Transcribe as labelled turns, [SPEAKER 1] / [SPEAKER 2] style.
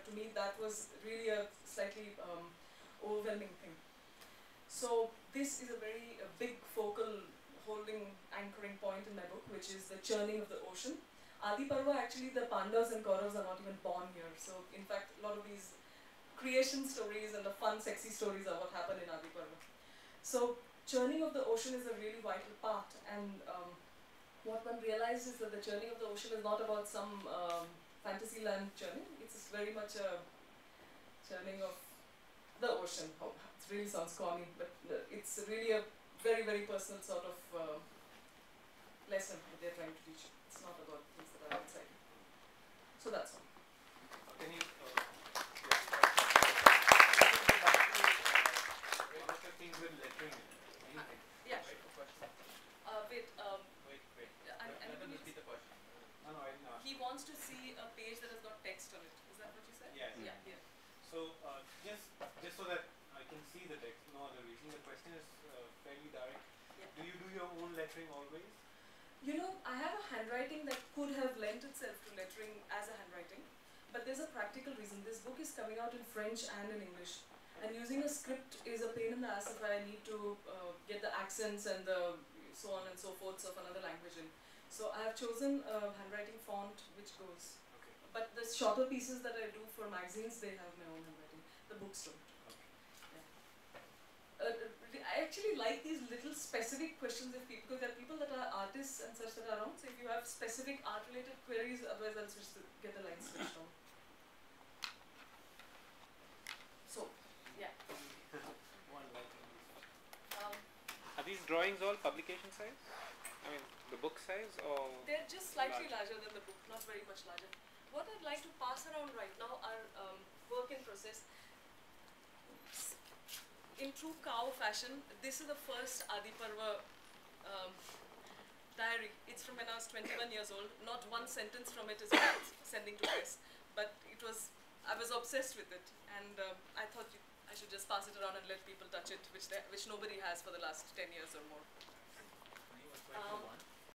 [SPEAKER 1] to me that was really a slightly overwhelming thing. So this is a very big focal holding anchoring point in my book, which is the churning of the ocean. Adi Parva, actually the Pandavas and Kauravas are not even born here. So in fact, a lot of these creation stories and the fun, sexy stories are what happen in Adi Parva. So churning of the ocean is a really vital part, and what one realizes is that the churning of the ocean is not about some fantasy land churning. It's very much a churning of the ocean. Oh, it really sounds corny, but it's really a very, very personal sort of lesson that they're trying to teach. It's not about things that are outside. So that's all.
[SPEAKER 2] Can you things with lettering?
[SPEAKER 1] Yeah. Wait.
[SPEAKER 2] Wait.
[SPEAKER 1] Let me
[SPEAKER 2] repeat the question. No, I didn't ask.
[SPEAKER 1] He wants to see a page that has got text on it. Is that what you said?
[SPEAKER 2] Yeah.
[SPEAKER 1] Yeah.
[SPEAKER 2] So just so that I can see the text, no other reason. The question is fairly direct.
[SPEAKER 1] Yeah.
[SPEAKER 2] Do you do your own lettering always?
[SPEAKER 1] You know, I have a handwriting that could have lent itself to lettering as a handwriting, but there's a practical reason. This book is coming out in French and in English, and using a script is a pain in the ass if I need to get the accents and the so on and so forth of another language in. So I have chosen a handwriting font which goes.
[SPEAKER 2] Okay.
[SPEAKER 1] But the shorter pieces that I do for magazines, they have my own handwriting. The books don't.
[SPEAKER 2] Okay.
[SPEAKER 1] Yeah. I actually like these little specific questions if people, because there are people that are artists and such that are around. So if you have specific art-related queries, otherwise I'll just get the lines switched on. So, yeah.
[SPEAKER 2] One line.
[SPEAKER 3] Are these drawings all publication size? I mean, the book size, or?
[SPEAKER 1] They're just slightly larger than the book, not very much larger. What I'd like to pass around right now are work in process. In true cow fashion, this is the first Adi Parva diary. It's from when I was 21 years old. Not one sentence from it is worth sending to press, but I was obsessed with it, and I thought I should just pass it around and let people touch it, which nobody has for the last 10 years or more.
[SPEAKER 2] When you were 21?